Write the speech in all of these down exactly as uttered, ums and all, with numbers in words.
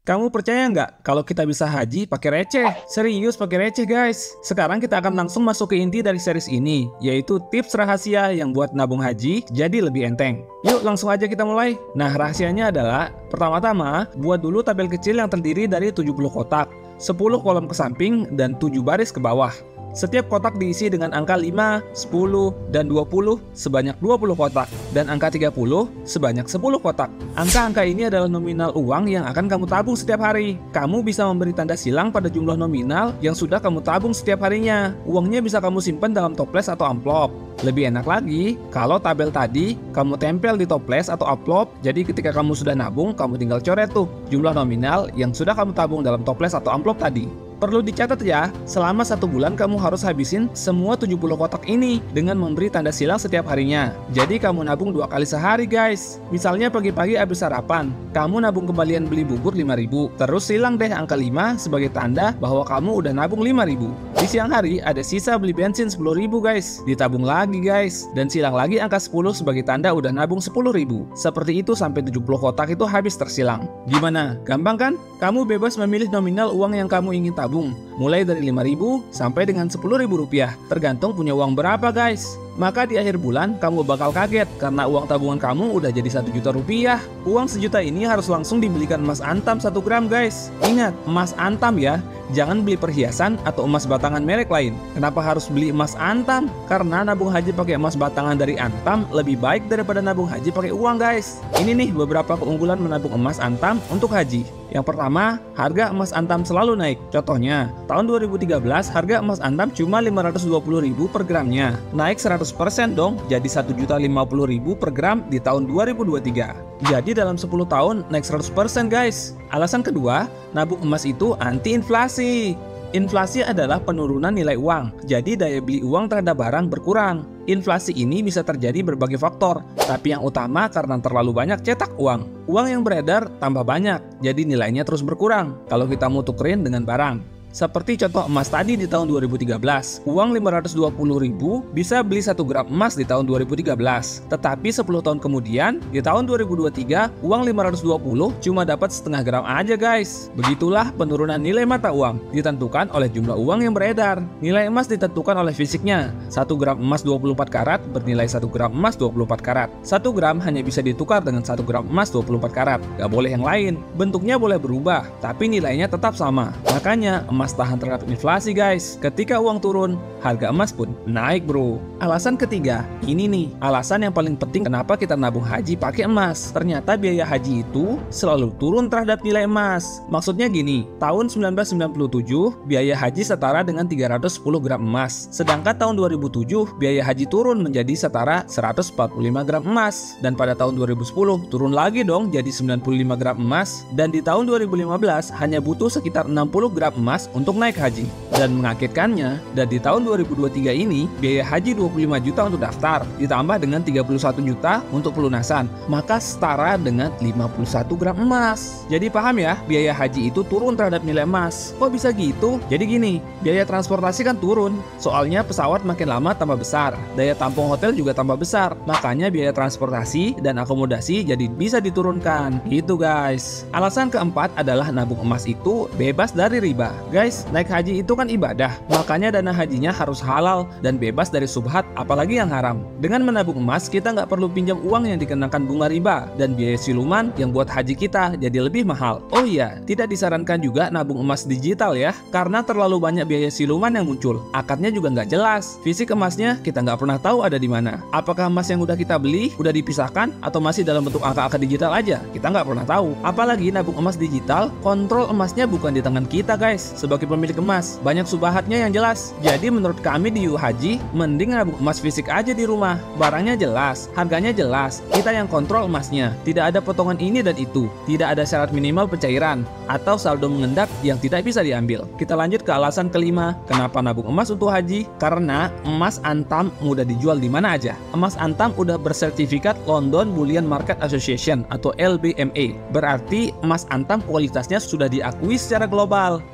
Kamu percaya nggak kalau kita bisa haji pakai receh? Serius pakai receh guys. Sekarang kita akan langsung masuk ke inti dari series ini, yaitu tips rahasia yang buat nabung haji jadi lebih enteng. Yuk langsung aja kita mulai. Nah rahasianya adalah, pertama-tama buat dulu tabel kecil yang terdiri dari tujuh puluh kotak, sepuluh kolom ke samping, dan tujuh baris ke bawah. Setiap kotak diisi dengan angka lima, sepuluh, dan dua puluh sebanyak dua puluh kotak, dan angka tiga puluh sebanyak sepuluh kotak. Angka-angka ini adalah nominal uang yang akan kamu tabung setiap hari. Kamu bisa memberi tanda silang pada jumlah nominal yang sudah kamu tabung setiap harinya. Uangnya bisa kamu simpan dalam toples atau amplop. Lebih enak lagi, kalau tabel tadi kamu tempel di toples atau amplop, jadi ketika kamu sudah nabung, kamu tinggal coret tuh jumlah nominal yang sudah kamu tabung dalam toples atau amplop tadi. Perlu dicatat ya, selama satu bulan kamu harus habisin semua tujuh puluh kotak ini dengan memberi tanda silang setiap harinya. Jadi kamu nabung dua kali sehari guys. Misalnya pagi-pagi habis sarapan, kamu nabung kembalian beli bubur lima ribu. Terus silang deh angka lima sebagai tanda bahwa kamu udah nabung lima ribu. Di siang hari ada sisa beli bensin sepuluh ribu guys. Ditabung lagi guys. Dan silang lagi angka sepuluh sebagai tanda udah nabung sepuluh ribu. Seperti itu sampai tujuh puluh kotak itu habis tersilang. Gimana? Gampang kan? Kamu bebas memilih nominal uang yang kamu ingin tabung. Mulai dari lima ribu sampai dengan sepuluh ribu rupiah, tergantung punya uang berapa guys. Maka di akhir bulan kamu bakal kaget karena uang tabungan kamu udah jadi satu juta rupiah. Uang sejuta ini harus langsung dibelikan emas antam satu gram guys. Ingat, emas antam ya. Jangan beli perhiasan atau emas batangan merek lain. Kenapa harus beli emas antam? Karena nabung haji pakai emas batangan dari antam lebih baik daripada nabung haji pakai uang guys. Ini nih beberapa keunggulan menabung emas antam untuk haji. Yang pertama, harga emas antam selalu naik. Contohnya, tahun dua ribu tiga belas harga emas antam cuma lima ratus dua puluh ribu per gramnya. Naik seratus persen dong, jadi satu juta lima puluh ribu per gram di tahun dua ribu dua puluh tiga. Jadi dalam sepuluh tahun naik seratus persen guys. Alasan kedua, nabung emas itu anti inflasi. Inflasi adalah penurunan nilai uang, jadi daya beli uang terhadap barang berkurang. Inflasi ini bisa terjadi berbagai faktor, tapi yang utama karena terlalu banyak cetak uang. Uang yang beredar tambah banyak, jadi nilainya terus berkurang kalau kita mau tukerin dengan barang. Seperti contoh emas tadi di tahun dua ribu tiga belas, uang lima ratus dua puluh ribu bisa beli satu gram emas di tahun dua ribu tiga belas. Tetapi sepuluh tahun kemudian, di tahun dua ribu dua puluh tiga, uang lima ratus dua puluh cuma dapat setengah gram aja guys. Begitulah penurunan nilai mata uang, ditentukan oleh jumlah uang yang beredar. Nilai emas ditentukan oleh fisiknya. satu gram emas dua puluh empat karat bernilai satu gram emas dua puluh empat karat. satu gram hanya bisa ditukar dengan satu gram emas dua puluh empat karat. Gak boleh yang lain. Bentuknya boleh berubah, tapi nilainya tetap sama. Makanya, emas tahan terhadap inflasi guys. Ketika uang turun, harga emas pun naik bro. Alasan ketiga, ini nih alasan yang paling penting kenapa kita nabung haji pakai emas. Ternyata biaya haji itu selalu turun terhadap nilai emas. Maksudnya gini, tahun seribu sembilan ratus sembilan puluh tujuh biaya haji setara dengan tiga ratus sepuluh gram emas. Sedangkan tahun dua ribu tujuh biaya haji turun menjadi setara seratus empat puluh lima gram emas. Dan pada tahun dua ribu sepuluh turun lagi dong jadi sembilan puluh lima gram emas. Dan di tahun dua ribu lima belas hanya butuh sekitar enam puluh gram emas untuk naik haji. Dan mengagetkannya, dan di tahun dua ribu dua puluh tiga ini biaya haji dua puluh lima juta untuk daftar ditambah dengan tiga puluh satu juta untuk pelunasan, maka setara dengan lima puluh satu gram emas. Jadi paham ya, biaya haji itu turun terhadap nilai emas. Kok bisa gitu? Jadi gini, biaya transportasi kan turun, soalnya pesawat makin lama tambah besar, daya tampung hotel juga tambah besar, makanya biaya transportasi dan akomodasi jadi bisa diturunkan. Gitu guys. Alasan keempat adalah nabung emas itu bebas dari riba. Guys, naik haji itu kan ibadah, makanya dana hajinya harus halal dan bebas dari subhat, apalagi yang haram. Dengan menabung emas, kita nggak perlu pinjam uang yang dikenakan bunga riba dan biaya siluman yang buat haji kita jadi lebih mahal. Oh iya, tidak disarankan juga nabung emas digital ya, karena terlalu banyak biaya siluman yang muncul. Akadnya juga nggak jelas. Fisik emasnya kita nggak pernah tahu ada di mana. Apakah emas yang udah kita beli udah dipisahkan atau masih dalam bentuk angka-angka digital aja? Kita nggak pernah tahu. Apalagi nabung emas digital, kontrol emasnya bukan di tangan kita guys. Sebagai pemilik emas, banyak subahatnya yang jelas. Jadi menurut kami di U Haji, mending nabung emas fisik aja di rumah. Barangnya jelas, harganya jelas, kita yang kontrol emasnya. Tidak ada potongan ini dan itu, tidak ada syarat minimal pencairan atau saldo mengendap yang tidak bisa diambil. Kita lanjut ke alasan kelima, kenapa nabung emas untuk haji? Karena emas antam mudah dijual di mana aja. Emas antam udah bersertifikat London Bullion Market Association atau L B M A. Berarti emas antam kualitasnya sudah diakui secara global. Maka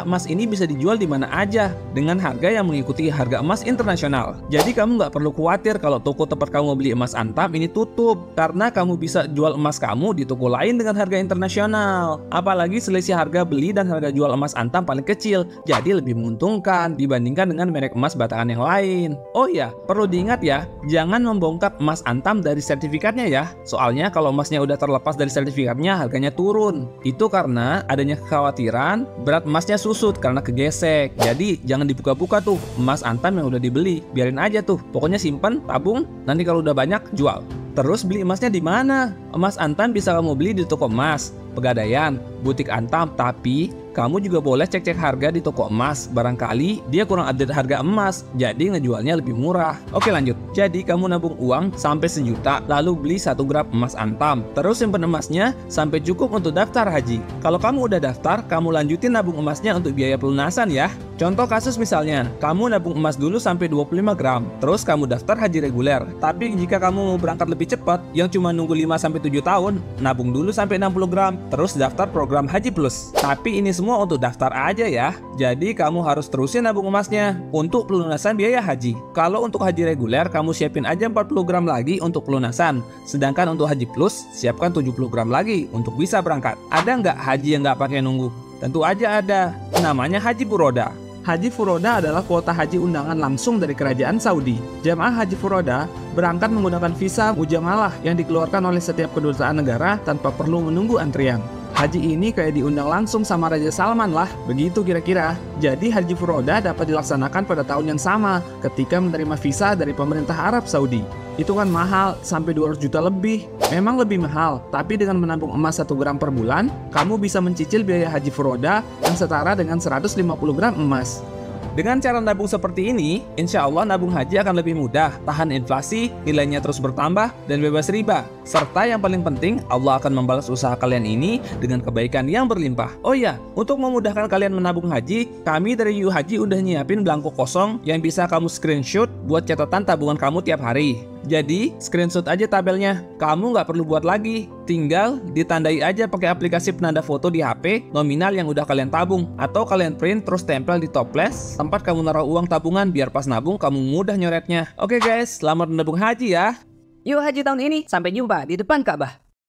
emas ini bisa dijual di mana aja dengan harga yang mengikuti harga emas internasional. Jadi kamu nggak perlu khawatir kalau toko tempat kamu beli emas Antam ini tutup, karena kamu bisa jual emas kamu di toko lain dengan harga internasional. Apalagi selisih harga beli dan harga jual emas Antam paling kecil, jadi lebih menguntungkan dibandingkan dengan merek emas batangan yang lain. Oh iya, perlu diingat ya, jangan membongkar emas Antam dari sertifikatnya ya. Soalnya kalau emasnya udah terlepas dari sertifikatnya, harganya turun. Itu karena adanya kekhawatiran berat emasnya susut karena kegesek. Jadi jangan dibuka-buka tuh emas Antam yang udah dibeli, biarin aja tuh. Pokoknya simpen, tabung, nanti kalau udah banyak jual. Terus beli emasnya di mana? Emas Antam bisa kamu beli di toko emas, Pegadaian, butik Antam, tapi kamu juga boleh cek-cek harga di toko emas. Barangkali dia kurang update harga emas, jadi ngejualnya lebih murah. Oke lanjut. Jadi kamu nabung uang sampai sejuta, lalu beli satu gram emas Antam. Terus simpen emasnya sampai cukup untuk daftar haji. Kalau kamu udah daftar, kamu lanjutin nabung emasnya untuk biaya pelunasan ya. Contoh kasus misalnya, kamu nabung emas dulu sampai dua puluh lima gram, terus kamu daftar haji reguler. Tapi jika kamu mau berangkat lebih cepat, yang cuma nunggu lima sampai tujuh tahun, nabung dulu sampai enam puluh gram, terus daftar program Haji Plus. Tapi ini semua untuk daftar aja ya. Jadi kamu harus terusin nabung emasnya untuk pelunasan biaya haji. Kalau untuk haji reguler, kamu siapin aja empat puluh gram lagi untuk pelunasan. Sedangkan untuk Haji Plus, siapkan tujuh puluh gram lagi untuk bisa berangkat. Ada nggak haji yang nggak pakai nunggu? Tentu aja ada. Namanya Haji Furoda. Haji Furoda adalah kuota haji undangan langsung dari kerajaan Saudi. Jamaah Haji Furoda berangkat menggunakan visa mujamalah yang dikeluarkan oleh setiap kedutaan negara tanpa perlu menunggu antrian. Haji ini kayak diundang langsung sama Raja Salman lah, begitu kira-kira. Jadi Haji Furoda dapat dilaksanakan pada tahun yang sama ketika menerima visa dari pemerintah Arab Saudi. Itu kan mahal, sampai dua ratus juta lebih. Memang lebih mahal, tapi dengan menabung emas satu gram per bulan, kamu bisa mencicil biaya Haji Furoda yang setara dengan seratus lima puluh gram emas. Dengan cara nabung seperti ini, insya Allah nabung haji akan lebih mudah, tahan inflasi, nilainya terus bertambah, dan bebas riba. Serta yang paling penting, Allah akan membalas usaha kalian ini dengan kebaikan yang berlimpah. Oh iya, untuk memudahkan kalian menabung haji, kami dari You Haji udah nyiapin belangko kosong yang bisa kamu screenshot buat catatan tabungan kamu tiap hari. Jadi, screenshot aja tabelnya. Kamu nggak perlu buat lagi. Tinggal ditandai aja pakai aplikasi penanda foto di H P nominal yang udah kalian tabung. Atau kalian print terus tempel di toples tempat kamu naruh uang tabungan biar pas nabung kamu mudah nyoretnya. Oke guys, selamat menabung haji ya. Yuk haji tahun ini, sampai jumpa di depan Ka'bah.